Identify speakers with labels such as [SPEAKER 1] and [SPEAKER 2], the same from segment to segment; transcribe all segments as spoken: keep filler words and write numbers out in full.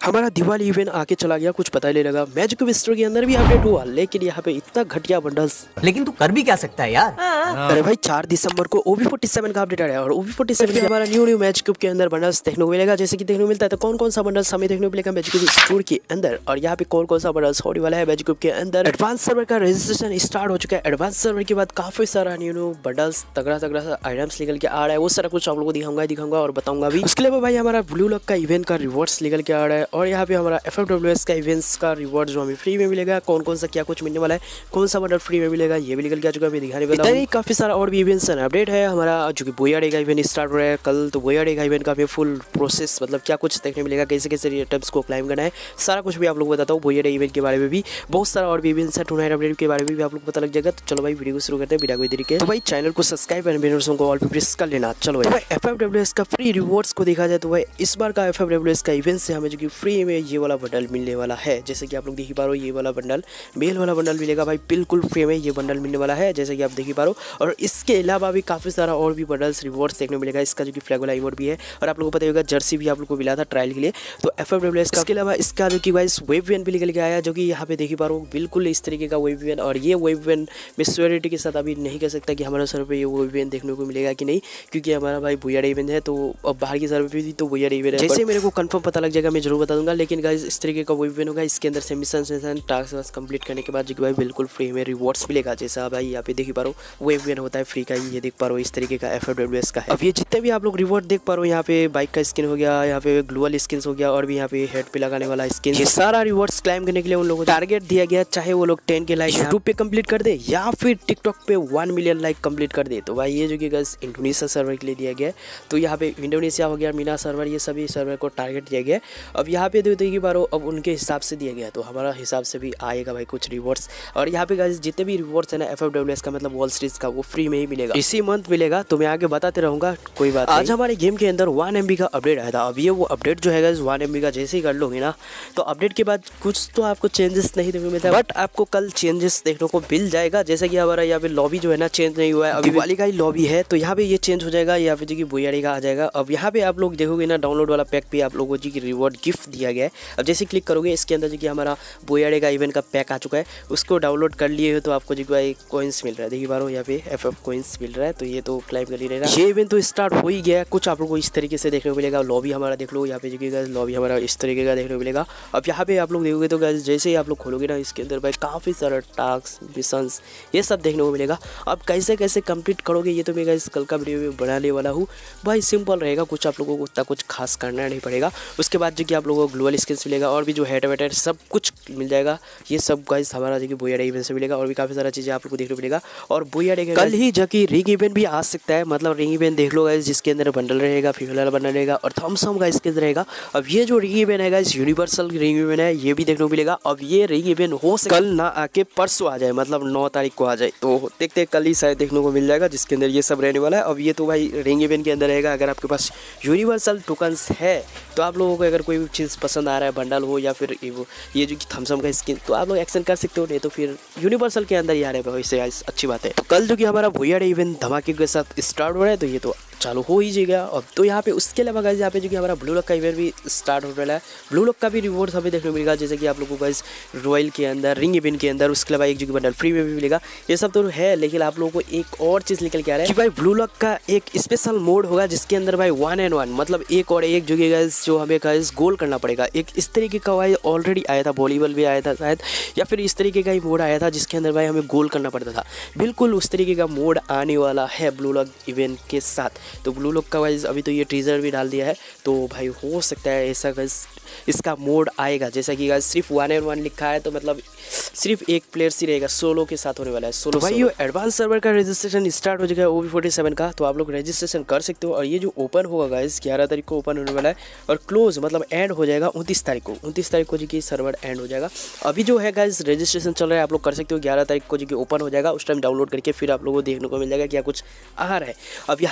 [SPEAKER 1] हमारा दिवाली इवेंट आके चला गया, कुछ पता ही नहीं लगा। मैजिक क्यूब स्टोर के अंदर भी अपडेट हुआ, लेकिन यहाँ पे इतना घटिया बंडल्स।
[SPEAKER 2] लेकिन तू कर भी क्या सकता है यार।
[SPEAKER 1] अरे भाई चार दिसंबर को ओवी फोर्टी सेवन का अपडेट आया और ओवी फोर्टी सेवन के हमारा न्यू न्यू मैजिक क्यूब के अंदर बंडल्स देखने को मिलेगा। जैसे कि देखने को मिलता है तो कौन कौन सा बंडल्स हमें देखने को मिलेगा मैजिक क्यूब स्टोर के अंदर, और यहाँ पे कौन कौन सा बंडल्स होने वाला है मैजिक क्यूब के अंदर। एडवांस सर्वर का रजिस्ट्रेशन स्टार्ट हो चुका है। एडवांस सर्वर के बाद काफी सारा न्यू न्यू बंडल्स तगड़ा तगड़ा सा आइटम्स निकल के आ रहा है। वो सारा कुछ आप लोगों को दिखाऊंगा दिखाऊंगा और बताऊंगा भी। उसके अलावा भाई हमारा ब्लू लॉक का इवेंट का रिवॉर्ड्स निकल के आ रहा है, और यहाँ पे हमारा एफ एफ डब्ल्यू एस का इवेंट्स का रिवॉर्ड जो हमें फ्री में मिलेगा। कौन कौन सा क्या कुछ मिलने वाला है, कौन सा बंडल फ्री में मिलेगा, ये भी निकल के आ चुका है, मैं दिखाने वाला हूं। काफी सारा और भी इवेंट्स एंड अपडेट है हमारा, जो कि बोया डे का इवेंट स्टार्ट हो रहा है कल। तो बोया डे का इवेंट का हमें फुल प्रोसेस मतलब क्या कुछ देखने मिलेगा, कैसे कैसे आइटम्स को क्लाइम करना है, सारा कुछ भी आप लोग को बताता हूँ। बोया डे इवेंट के बारे में भी बहुत सारा और भी इवेंट्स है, टू नाइट अपडेट के बारे में भी आप लोग को पता लग जाएगा। तो चलो भाई वीडियो को शुरू करते हैं बिना कोई देरी के। तो भाई चैनल को सब्सक्राइब एंड बेल आइकन को ऑल पे प्रेस कर लेना। चलो भाई एफ एफ डब्ल्यू एस का फ्री रिवॉर्ड्स को देखा जाए तो भाई इस बार का एफ एफ डब्ल्यू एस का इवेंट से हमें जो कि फ्री में ये वाला बंडल मिलने वाला है। जैसे कि आप लोग देख ही पा रहे हो, ये वाला बंडल मेल वाला बंडल मिलेगा भाई, बिल्कुल फ्री में ये बंडल मिलने वाला है, जैसे कि आप देख ही पा रहे हो। और इसके अलावा भी काफ़ी सारा और भी बंडल्स रिवॉर्ड्स देखने को मिलेगा। इसका जो कि फ्लैग वाला इमोट भी है, और आप लोगों को पता होगा जर्सी भी आप लोग को मिला था ट्रायल के लिए। तो एफ एफ डब्ल्यू एस का, इसके अलावा इसका जो कि भाई वेब इवेंट भी निकल के आया, जो कि यहाँ पे देख ही पा रहे हो बिल्कुल इस तरीके का वेब इवेंट। और ये वेब इवेंट मैं श्योरिटी के साथ अभी नहीं कह सकता कि हमारे सर्वर पे ये वेब इवेंट देखने को मिलेगा कि नहीं, क्योंकि हमारा भाई बोया डे इवेंट है। तो अब बाहर की सर्वर पे भी तो बोया डे इवेंट है, जैसे मेरे को कंफर्म पता लग जाएगा मैं जरूर बता दूंगा। लेकिन गाइस इस तरीके का वेब इवेंट होगा, इसके अंदर से मिशन मिशन टास्क वास्क कंप्लीट करने के बाद जो कि भाई बिल्कुल फ्री में रिवॉर्ड्स मिलेगा। जैसा भाई यहाँ पे देख ही पा रहे हो वेब इवेंट होता है फ्री का, ये देख पा रहे हो इस तरीके का एफ एफ डब्ल्यू एस का है। अब ये जितने भी आप लोग रिवॉर्ड देख पा रहे हो, यहाँ पे बाइक का स्किन हो गया, यहाँ पे ग्लोअल स्किन हो गया, और भी यहाँ पे हेड पे लगाने वाला स्किन, ये सारा रिवॉर्ड्स क्लाइम करने के लिए उन लोगों को टारगेट दिया गया। चाहे वो लोग टेन के लाइक यूट्यूब पे कंप्लीट कर दे या फिर टिकटॉक पे वन मिलियन लाइक कंप्लीट कर दे। तो भाई ये जो कि गाइस इंडोनेशिया सर्वर के लिए दिया गया है। तो यहाँ पे इंडोनेशिया हो गया, मीना सर्वर, ये सभी सर्वर को टारगेट दिया गया। अब यहाँ पे देखो कि बारो अब उनके हिसाब से दिया गया, तो हमारा हिसाब से भी आएगा भाई कुछ रिवॉर्ड्स। और यहाँ पे गाइस जितने भी रिवॉर्ड्स है ना एफ एफ डब्ल्यू एस का मतलब वॉल सीरीज का, वो फ्री में ही मिलेगा, इसी मंथ मिलेगा। तो मैं आगे बताते रहूंगा, कोई बात। आज हमारे गेम के अंदर वन एम बी का अपडेट आया था। अब ये वो अपडेट जो है गाइस वन एम बी का जैसे ही कर लोगे ना, तो अपडेट के बाद कुछ तो आपको चेंजेस नहीं देखने को मिलता है, बट आपको कल चेंजेस देखने को मिल जाएगा। जैसे कि हमारा यहाँ पे लॉबी जो है ना चेंज नहीं हुआ है, अभी वाली का ही लॉबी है, तो यहाँ पे ये चेंज हो जाएगा। यहाँ पे जो कि बोयाड़ी का आ जाएगा। अब यहाँ पे आप लोग देखोगे ना डाउनलोड वाला पैक पे आप लोगों को जो कि रिवॉर्ड गिफ्ट दिया गया है। अब जैसे क्लिक करोगे इसके अंदर जो कि हमारा बोयाड़ी का इवेंट का पैक आ चुका है, उसको डाउनलोड कर लिए हो तो आपको जो कि कॉइन्स मिल रहा है। देखिए बारो यहाँ पे एफ एफ कॉइन्स मिल रहा है, तो ये तो क्लाइम कर ही रहेगा। ये इवेंट तो स्टार्ट हो ही गया है, कुछ आप लोग को इस तरीके से देखने को मिलेगा। लॉबी हमारा देख लो, यहाँ पे जो कि लॉबी हमारा इस तरीके का देखने को मिलेगा। अब यहाँ पे आप लोग देखोगे तो जैसे ही आप लोग खोलोगे ना, इसके अंदर भाई काफ़ी सारा टास्क मिशंस ये सब देखने को मिलेगा। अब कैसे कैसे कंप्लीट करोगे ये तो मैं गाइस कल का वीडियो में बनाने वाला हूँ। भाई सिंपल रहेगा, कुछ आप लोगों को उतना कुछ खास करना नहीं पड़ेगा। उसके बाद जो कि आप लोगों को ग्लोअल स्किन्स मिलेगा, और भी जो हेड वेट सब कुछ मिल जाएगा। ये सब गाइस हमारा जो कि बोया डे इवेंट से मिलेगा, और भी काफ़ी सारा चीज़ें आप लोग को देखने को मिलेगा। और बोया डे कल ही जो कि रिंग इवेंट भी आ सकता है, मतलब रिंग इवेंट देख लो गाइस, जिसके अंदर बंडल रहेगा, फीमेल वाला बंडल रहेगा, और थम्सअप का इसके अंदर रहेगा। अब ये जो रिंग इवेंट है गाइस यूनिवर्सल रिंग इवेंट है, ये भी देखने को मिलेगा। अब ये रिंग इवेंट हो सकता कल ना आके परसों आ जाए, मतलब नौ तारीख को आ जाए, तो देखते कल ही शायद देखने को मिल जाएगा, जिसके अंदर ये सब रहने वाला है। अब ये तो भाई रिंग इवेंट के अंदर रहेगा। अगर आपके पास यूनिवर्सल टोकन्स है तो आप लोगों को अगर कोई भी चीज़ पसंद आ रहा है, बंडल हो या फिर ये जो कि थम्सअप का स्किन, तो आप लोग एक्शन कर सकते हो, नहीं तो फिर यूनिवर्सल के अंदर ही आ रहे हैं, इससे अच्छी बात है। तो कल जो कि हमारा बोया डे इवेंट धमाके के साथ स्टार्ट हो रहा है, तो ये तो चालू हो ही जाएगा। अब तो यहाँ पे उसके अलावा गाइस यहाँ पे जो कि हमारा ब्लू लॉक का इवेंट भी स्टार्ट हो रहा है। ब्लू लॉक का भी रिवॉर्ड हमें देखने को मिलेगा, जैसे कि आप लोगों को गाइस रॉयल के अंदर, रिंग इवेंट के अंदर, उसके अलावा एक जो कि बंडल फ्री में भी मिलेगा। ये सब तो है, लेकिन आप लोगों को एक और चीज़ निकल के आ रहा है कि भाई ब्लू लॉक का एक स्पेशल मोड होगा, जिसके अंदर भाई वन एंड वन मतलब एक और एक जो कि गाइस जो हमें गाइस गोल करना पड़ेगा। एक इस तरीके का भाई ऑलरेडी आया था, वॉलीबॉल भी आया था शायद, या फिर इस तरीके का ही मोड आया था जिसके अंदर भाई हमें गोल करना पड़ता था। बिल्कुल उस तरीके का मोड आने वाला है ब्लू लॉक इवेंट के साथ। तो ब्लू लॉक का अभी तो ये टीजर भी डाल दिया है, तो भाई हो सकता है ऐसा गाइस इसका मोड आएगा। जैसा कि गाइस सिर्फ वन एंड वन लिखा है, तो मतलब सिर्फ एक प्लेयर ही रहेगा, सोलो के साथ होने वाला है। सोलो भाई ये एडवांस सर्वर का रजिस्ट्रेशन स्टार्ट हो चुका है ओवी फोर्टी सेवन का, तो आप लोग रजिस्ट्रेशन कर सकते हो। और ये जो ओपन होगा गाइस ग्यारह तारीख को ओपन होने वाला है, और क्लोज मतलब एंड हो जाएगा उनतीस तारीख को। उनतीस तारीख को जो कि सर्वर एंड हो जाएगा। अभी जो है गाइस रजिस्ट्रेशन चल रहा है, आप लोग कर सकते हो। ग्यारह तारीख को जो कि ओपन हो जाएगा, उस टाइम डाउनलोड करके फिर आप लोगों को देखने को मिल जाएगा क्या कुछ आ रहा है। अब यहाँ पे आप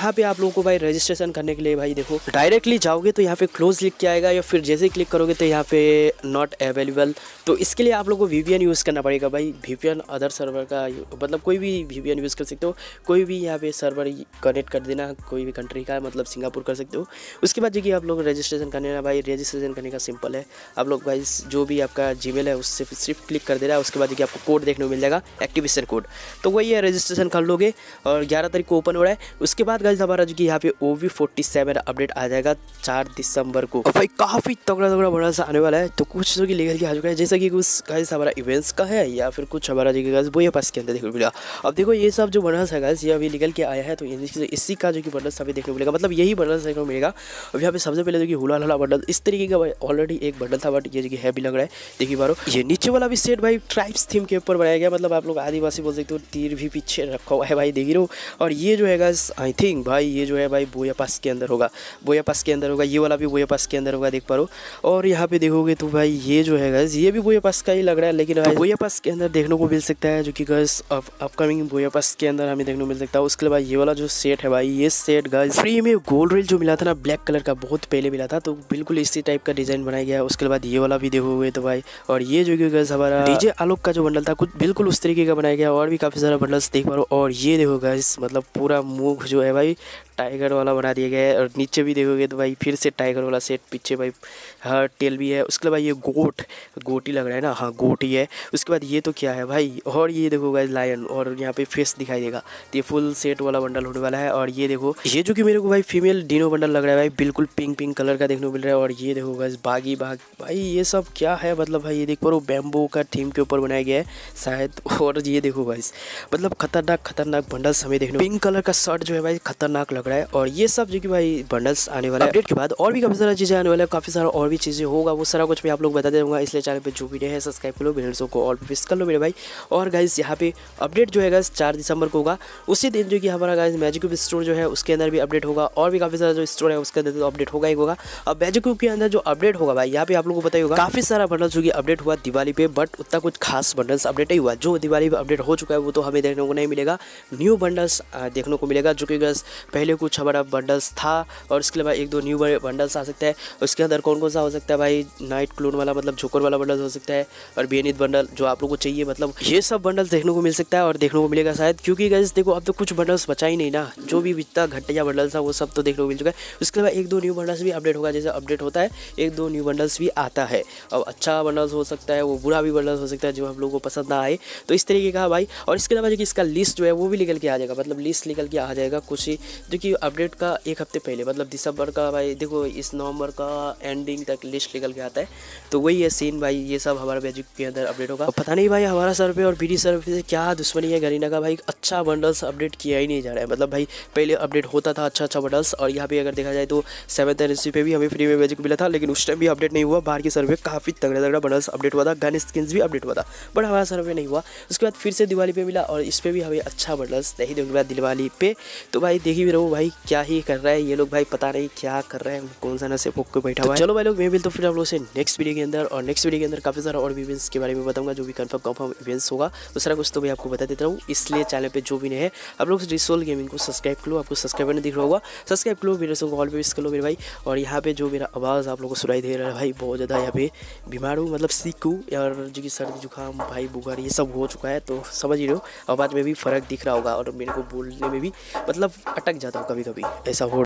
[SPEAKER 1] लोगों को भाई रजिस्ट्रेशन करने के लिए भाई देखो डायरेक्टली जाओगे तो यहाँ पे क्लोज लिख के आएगा, या फिर जैसे ही क्लिक करोगे तो यहाँ पे नॉट अवेलेबल। तो इसके लिए आप लोगों को वीपीएन यूज़ करना पड़ेगा भाई। वीपीएन अदर सर्वर का मतलब कोई भी वीपीएन यूज़ कर सकते हो, कोई भी यहाँ पे सर्वर कनेक्ट कर देना, कोई भी कंट्री का, मतलब सिंगापुर कर सकते हो। उसके बाद जो कि आप लोग रजिस्ट्रेशन करने ना भाई, रजिस्ट्रेशन करने का सिंपल है, आप लोग भाई जो भी आपका जीमेल है उससे सिर्फ क्लिक कर देना है। उसके बाद जो कि आपको कोड देखने को मिल जाएगा, एक्टिवेशन कोड, तो वही है, रजिस्ट्रेशन कर लोगे और ग्यारह तारीख को ओपन हो रहा है। उसके बाद गाइस हमारा जो कि यहाँ पे O B forty seven update आ जाएगा चार दिसंबर को, और भाई काफ़ी तगड़ा तगड़ा बड़ा सा आने वाला है। तो कुछ जो कि लेकर के आ चुका है, जैसा कि कुछ गाइस हमारा इवेंट्स का है या फिर कुछ हमारा जो कि गाइस वो ये पास के अंदर देखने को मिलेगा। अब देखो ये सब जो बंडल्स है गाइस ये अभी निकल के आया है, तो इसी का जो कि बंडल्स अभी देखने को मिलेगा, मतलब यही बंडल्स देखने को मिलेगा। अब यहाँ पे सबसे पहले जो कि हुला हला बंडल इस तरीके का ऑलरेडी एक बंडल था, बट ये जो कि हैवी लग रहा है। देखिए बारो ये नीचे वाला भी सेट भाई ट्राइब्स थीम के ऊपर बनाया गया, मतलब आप लोग आदिवासी बोल सकते हो, तीर भी पीछे रखा हुआ है भाई, देख रहे हो। और ये जो है गाइस आई थिंक भाई ये जो है भाई बोया पास के अंदर होगा, बोया पास के अंदर होगा, ये वाला भी बोया पास के अंदर होगा, देख पा रहे हो। और यहाँ पे देखोगे तो भाई ये जो है गाइस ये भी बोया पास का ही लग रहा है, लेकिन तो बोया पास के अंदर देखने को मिल सकता है, जो कि गाइस अपकमिंग बोया पास के अंदर हमें देखने को मिल सकता है। उसके बाद ये वाला जो सेट है भाई, ये सेट गाइस फ्री में गोल्ड रेल जो मिला था ना ब्लैक कलर का, बहुत पहले मिला था, तो बिल्कुल इसी टाइप का डिजाइन बनाया गया है। उसके बाद ये वाला भी देखोगे तो भाई, और ये जो कि गाइस हमारा डीजे आलोक का जो बंडल था कुछ बिल्कुल उस तरीके का बनाया गया, और भी काफी सारा बंडल्स देख पा रहे हो। और ये देखो गाइस मतलब पूरा मुख जो है भाई टाइगर वाला बना दिया गया है, और नीचे भी देखोगे तो भाई फिर से टाइगर वाला सेट, पीछे भाई हाँ टेल भी है। उसके बाद ये गोट गोट ही लग रहा है ना, हाँ गोट ही है। उसके बाद ये तो क्या है भाई, और ये देखो गाइस लायन, और यहाँ पे फेस दिखाई देगा, तो ये फुल सेट वाला बंडल होने वाला है। और ये देखो ये जो कि मेरे को भाई फीमेल डिनो बंडल लग रहा है भाई, बिल्कुल पिंक पिंक कलर का देखने को मिल रहा है। और ये देखो गाइस बागी बाग भाई, ये सब क्या है मतलब भाई, ये देख पा रहे हो बैम्बू का थीम के ऊपर बनाया गया है शायद। और ये देखो गाइस मतलब खतरनाक खतरनाक बंडल्स हमें देखने, पिंक कलर का शर्ट जो है भाई खतरनाक लग रहा है। और ये सब जो कि भाई बंडल्स आने वाला है अपडेट के बाद, और भी काफी सारा चीजें आने वाला है, काफी सारा और भी चीजें होगा, वो सारा कुछ मैं आप लोग बता दूंगा। इसलिए चैनल पे जो वीडियो है सब्सक्राइब कर लो, वीडियो को ऑल पे प्रेस कर लो मेरे भाई। और गाइस यहाँ पे अपडेट जो है गाइस चार दिसंबर को होगा, उसी दिन जो कि हमारा गाइस मैजिक क्यूब स्टोर जो है उसके अंदर भी अपडेट होगा, और भी काफी सारा जो स्टोर है उसके अंदर तो अपडेट होगा ही होगा। अब मैजिक क्यूब के अंदर जो अपडेट होगा भाई, यहाँ पे आप लोगों को पता ही होगा काफी सारा बंडल्स जो कि अपडेट हुआ दिवाली पे, बट उतना कुछ खास बंडल्स अपडेट नहीं हुआ। जो दिवाली पे अपडेट हो चुका है वो तो हमें देखने को नहीं मिलेगा, न्यू बंडल्स देखने को मिलेगा, जो कि गाइस पहले कुछ हमारा बंडल्स था, और उसके बाद एक दो न्यू बंडल्स आ सकता है। उसके अंदर कौन कौन सा हो सकता है भाई, नाइट क्लोन वाला मतलब जोकर वाला बंडल हो सकता है, और बेनित बंडल जो आप लोगों को चाहिए, मतलब ये सब बंडल्स देखने को मिल सकता है और देखने को मिलेगा शायद, क्योंकि गाइस देखो अब तो कुछ बंडल्स बचा ही नहीं ना, जो भी बिकता घटिया बंडल्स था वो सब तो देखने को मिल चुका है। उसके बाद एक दो न्यू बंडल्स भी अपडेट होगा, जैसे अपडेट होता है एक दो न्यू बंडल्स भी आता है। अब अच्छा बंडल्स हो सकता है, वो बुरा भी बंडल्स हो सकता है जो हम लोगों को पसंद ना आए, तो इस तरीके का भाई। और इसके अलावा जो कि इसका लिस्ट जो है वो भी निकल के आ जाएगा, मतलब लिस्ट निकल के आ जाएगा कुछ ही, जो कि अपडेट का एक हफ्ते पहले, मतलब दिसंबर का भाई देखो इस नवंबर का एंडिंग तक लिस्ट निकल के आता है। तो वही है सीन भाई, ये सब हमारा मैजिक के अंदर अपडेट होगा। पता नहीं भाई हमारा सर पे और बीडी सर पे क्या दुश्मनी है गरीना का भाई, अच्छा बंडल्स अपडेट किया ही नहीं जा रहा है। मतलब भाई पहले अपडेट होता था अच्छा अच्छा बंडल्स, और यहाँ पे अगर देखा जाए तो सेवंथ एनएससी पे भी हमें फ्री में मैजिक मिला था, लेकिन उस टाइम भी अपडेट नहीं हुआ। बाहर के सर्वे काफी तगड़ा तगड़ा बंडल्स अपडेट हुआ था, गन स्किन्स भी अपडेट हुआ था, बट हमारा सर्वे नहीं हुआ। उसके बाद फिर से दिवाली पे मिला, और इस पे भी हमें अच्छा बंडल्स नहीं देखने बाद दिवाली पे। तो भाई देखी भी रहो भाई क्या ही कर रहा है ये लोग भाई, पता नहीं क्या कर रहे हैं, कौन सा नशे पोक के बैठा हुआ है। चलो भाई लोग मैं मिलता हूँ फिर आप लोगों से नेक्स्ट वीडियो के अंदर, और नेक्स्ट वीडियो के अंदर काफी सारा और भी इवेंट्स के बारे में बताऊंगा, जो भी कंफर्म कंफर्म इवेंट्स होगा वो सारा कुछ तो मैं आपको बता देता हूँ। इसलिए चैनल पे जो भी नहीं है आप लोग रिसोल गेमिंग को सब्सक्राइब करो, आपको सब्सक्राइबर नहीं दिख रहा होगा, सब्सक्राइब करो, वीडियो को ऑल पे कर लो मेरे भाई। और यहाँ पे जो मेरा आवाज़ आप लोगों को सुनाई दे रहा है भाई, बहुत ज़्यादा यहाँ पे बीमार हूँ, मतलब सीख हूँ, और जो कि सर्दी जुकाम भाई बुखार ये सब हो चुका है, तो समझ ही रहो आवाज़ में भी फ़र्क दिख रहा होगा, और मेरे को बोलने में भी मतलब अटक जाता हूँ कभी कभी, ऐसा हो